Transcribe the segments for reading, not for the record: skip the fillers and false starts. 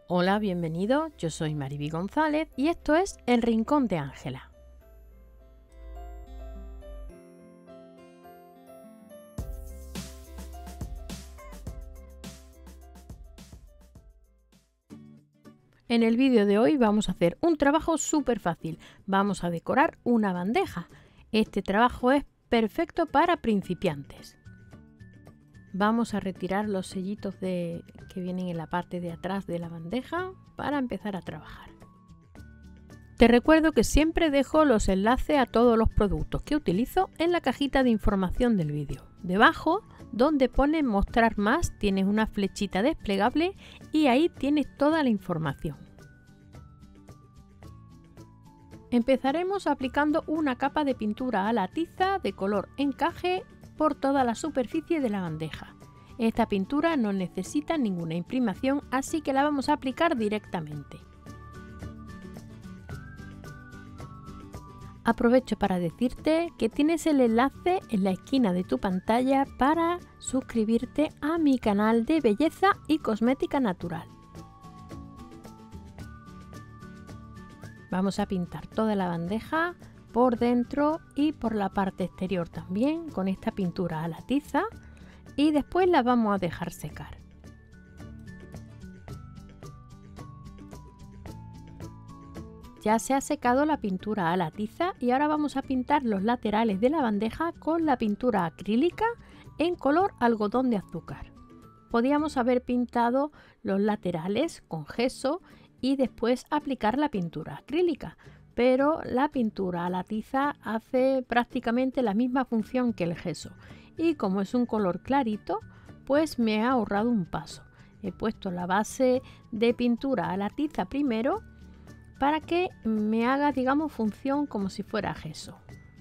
Hola, bienvenido, yo soy Mariby González y esto es El Rincón de Ángela. En el vídeo de hoy vamos a hacer un trabajo súper fácil. Vamos a decorar una bandeja. Este trabajo es perfecto para principiantes. Vamos a retirar los sellitos que vienen en la parte de atrás de la bandeja para empezar a trabajar. Te recuerdo que siempre dejo los enlaces a todos los productos que utilizo en la cajita de información del vídeo. Debajo, donde pone mostrar más, tienes una flechita desplegable y ahí tienes toda la información. Empezaremos aplicando una capa de pintura a la tiza de color encaje por toda la superficie de la bandeja. Esta pintura no necesita ninguna imprimación, así que la vamos a aplicar directamente. Aprovecho para decirte que tienes el enlace en la esquina de tu pantalla para suscribirte a mi canal de belleza y cosmética natural. Vamos a pintar toda la bandeja por dentro y por la parte exterior también con esta pintura a la tiza y después la vamos a dejar secar. Ya se ha secado la pintura a la tiza y ahora vamos a pintar los laterales de la bandeja con la pintura acrílica en color algodón de azúcar. Podíamos haber pintado los laterales con gesso y después aplicar la pintura acrílica, pero la pintura a la tiza hace prácticamente la misma función que el gesso y como es un color clarito, pues me he ahorrado un paso. He puesto la base de pintura a la tiza primero para que me haga, digamos, función como si fuera gesso.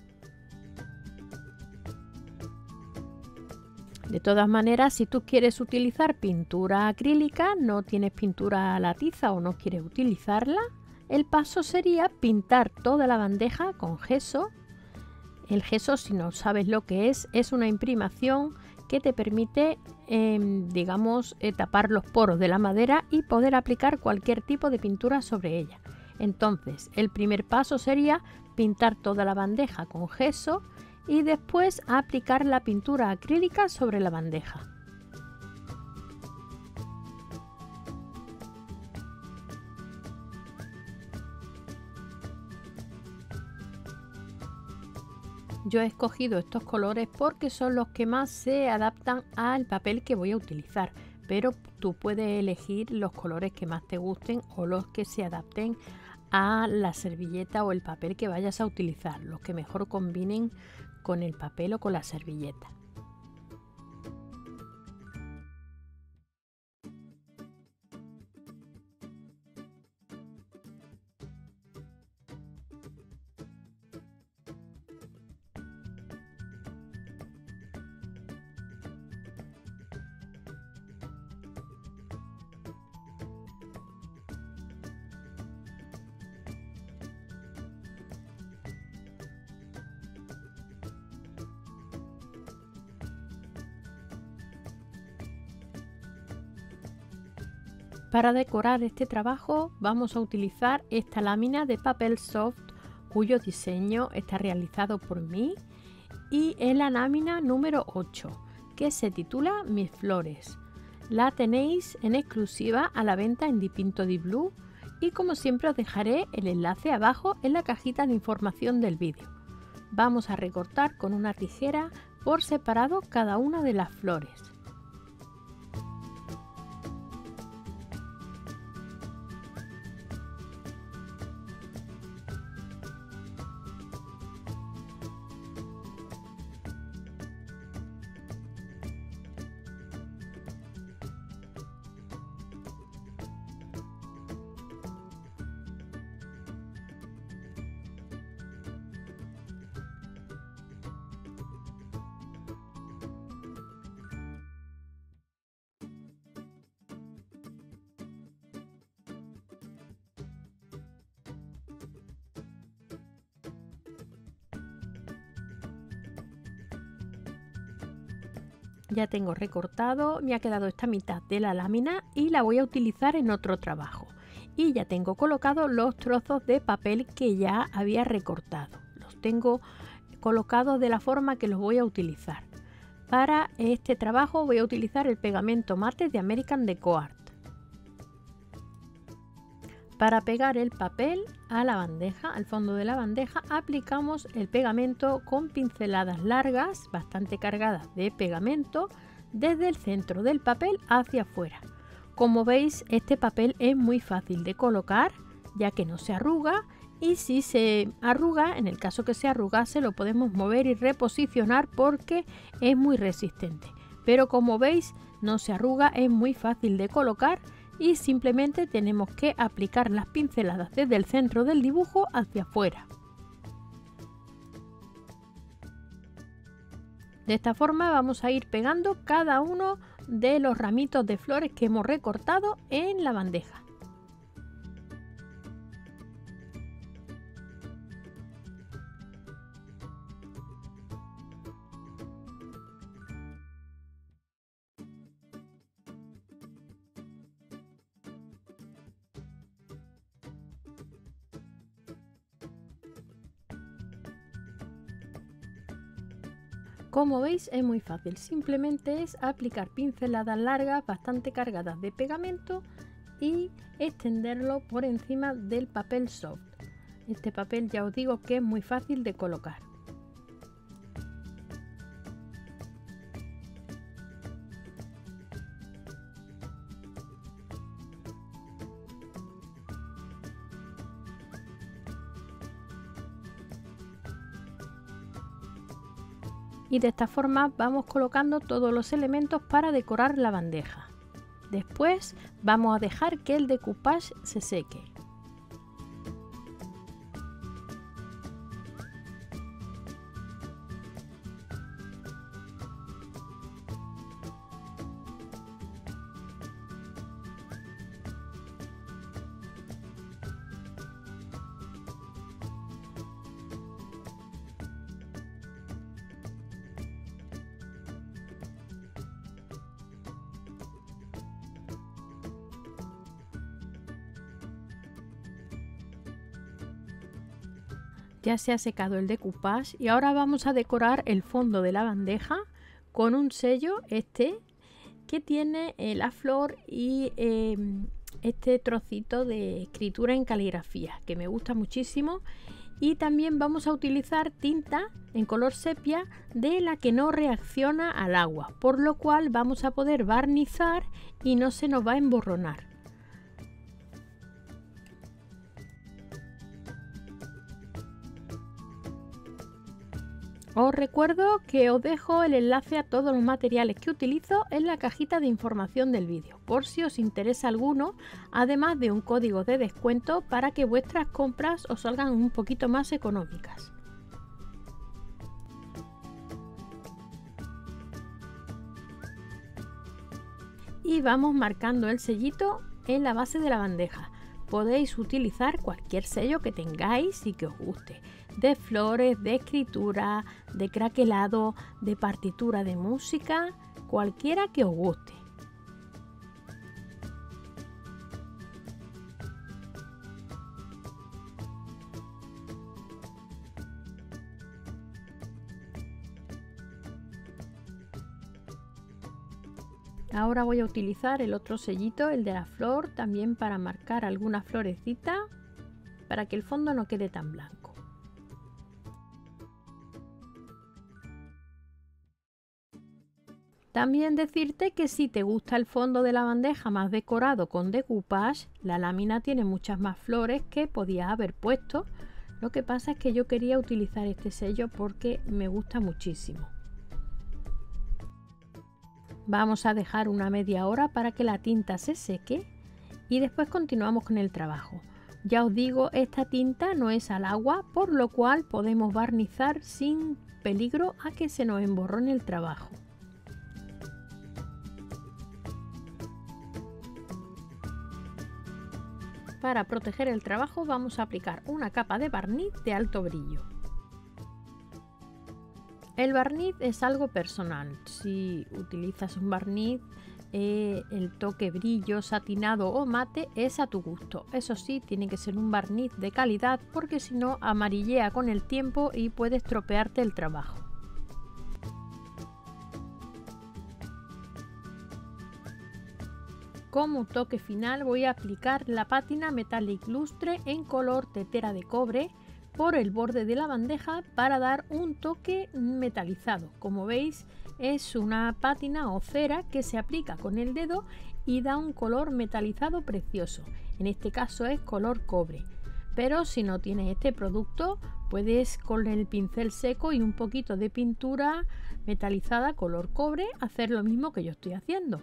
De todas maneras, si tú quieres utilizar pintura acrílica, no tienes pintura a la tiza o no quieres utilizarla, el paso sería pintar toda la bandeja con gesso. El gesso, si no sabes lo que es una imprimación que te permite, tapar los poros de la madera y poder aplicar cualquier tipo de pintura sobre ella. Entonces, el primer paso sería pintar toda la bandeja con gesso y después aplicar la pintura acrílica sobre la bandeja. Yo he escogido estos colores porque son los que más se adaptan al papel que voy a utilizar, pero tú puedes elegir los colores que más te gusten o los que se adapten a la servilleta o el papel que vayas a utilizar, los que mejor combinen con el papel o con la servilleta. Para decorar este trabajo vamos a utilizar esta lámina de papel soft cuyo diseño está realizado por mí y es la lámina número 8 que se titula Mis Flores. La tenéis en exclusiva a la venta en Dipinto di Blu y como siempre os dejaré el enlace abajo en la cajita de información del vídeo. Vamos a recortar con una tijera por separado cada una de las flores. Ya tengo recortado, me ha quedado esta mitad de la lámina y la voy a utilizar en otro trabajo. Y ya tengo colocados los trozos de papel que ya había recortado. Los tengo colocados de la forma que los voy a utilizar. Para este trabajo voy a utilizar el pegamento mate de American Deco Art. Para pegar el papel a la bandeja, al fondo de la bandeja, aplicamos el pegamento con pinceladas largas, bastante cargadas de pegamento, desde el centro del papel hacia afuera. Como veis, este papel es muy fácil de colocar, ya que no se arruga, y si se arruga, en el caso que se arrugase, lo podemos mover y reposicionar porque es muy resistente. Pero como veis, no se arruga, es muy fácil de colocar y simplemente tenemos que aplicar las pinceladas desde el centro del dibujo hacia afuera. De esta forma vamos a ir pegando cada uno de los ramitos de flores que hemos recortado en la bandeja. Como veis es muy fácil, simplemente es aplicar pinceladas largas bastante cargadas de pegamento y extenderlo por encima del papel soft. Este papel ya os digo que es muy fácil de colocar. Y de esta forma vamos colocando todos los elementos para decorar la bandeja. Después vamos a dejar que el decoupage se seque. Ya se ha secado el decoupage y ahora vamos a decorar el fondo de la bandeja con un sello que tiene la flor y este trocito de escritura en caligrafía que me gusta muchísimo. Y también vamos a utilizar tinta en color sepia de la que no reacciona al agua, por lo cual vamos a poder barnizar y no se nos va a emborronar. Os recuerdo que os dejo el enlace a todos los materiales que utilizo en la cajita de información del vídeo, por si os interesa alguno, además de un código de descuento para que vuestras compras os salgan un poquito más económicas. Y vamos marcando el sellito en la base de la bandeja. Podéis utilizar cualquier sello que tengáis y que os guste, de flores, de escritura, de craquelado, de partitura de música, cualquiera que os guste. Ahora voy a utilizar el otro sellito, el de la flor, también para marcar alguna florecita, para que el fondo no quede tan blanco. También decirte que si te gusta el fondo de la bandeja más decorado con decoupage, la lámina tiene muchas más flores que podías haber puesto. Lo que pasa es que yo quería utilizar este sello porque me gusta muchísimo. Vamos a dejar una media hora para que la tinta se seque y después continuamos con el trabajo. Ya os digo, esta tinta no es al agua, por lo cual podemos barnizar sin peligro a que se nos emborrone el trabajo. Para proteger el trabajo vamos a aplicar una capa de barniz de alto brillo. El barniz es algo personal. Si utilizas un barniz, el toque brillo, satinado o mate es a tu gusto. Eso sí, tiene que ser un barniz de calidad porque si no amarillea con el tiempo y puede estropearte el trabajo. Como toque final voy a aplicar la pátina Metallic Lustre en color tetera de cobre por el borde de la bandeja para dar un toque metalizado. Como veis, es una pátina o cera que se aplica con el dedo y da un color metalizado precioso. En este caso es color cobre. Pero si no tienes este producto, puedes con el pincel seco y un poquito de pintura metalizada color cobre hacer lo mismo que yo estoy haciendo.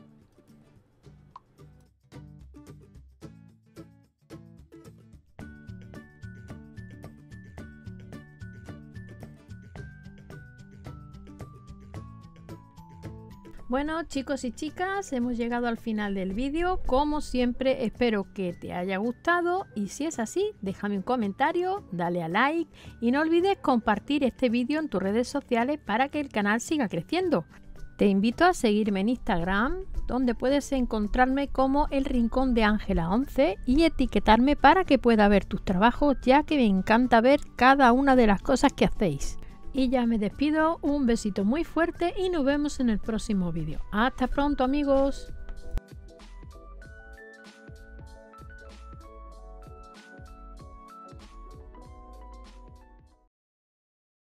Bueno, chicos y chicas, hemos llegado al final del vídeo. Como siempre, espero que te haya gustado y si es así, déjame un comentario, dale a like y no olvides compartir este vídeo en tus redes sociales para que el canal siga creciendo. Te invito a seguirme en Instagram, donde puedes encontrarme como El Rincón de Ángela 11 y etiquetarme para que pueda ver tus trabajos, ya que me encanta ver cada una de las cosas que hacéis. Y ya me despido, un besito muy fuerte y nos vemos en el próximo vídeo. Hasta pronto, amigos.